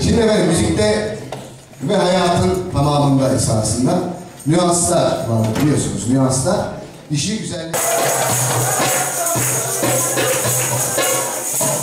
Şimdi efendim müzikte ve hayatın tamamında esasında nüanslar var biliyorsunuz. Nüanslar işi güzel.